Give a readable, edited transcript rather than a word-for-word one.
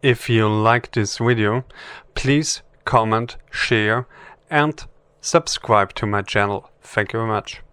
If you like this video, please comment, share and subscribe to my channel. Thank you very much.